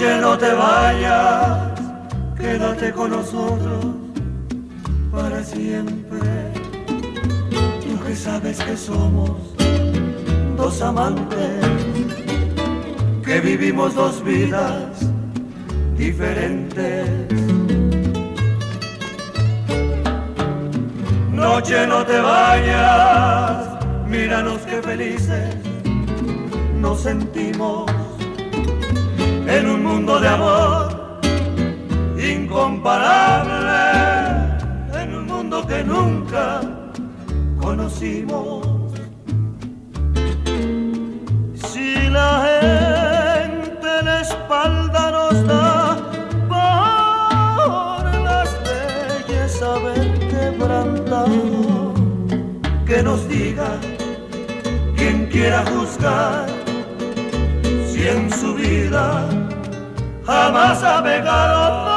Noche, no te vayas, quédate con nosotros para siempre. Tú que sabes que somos dos amantes, que vivimos dos vidas diferentes. Noche, no te vayas, míranos qué felices nos sentimos en un mundo de amor incomparable, en un mundo que nunca conocimos. Si la gente la espalda nos da por las leyes haber quebrantado, que nos diga quien quiera juzgar si en su vida jamás ha pegado.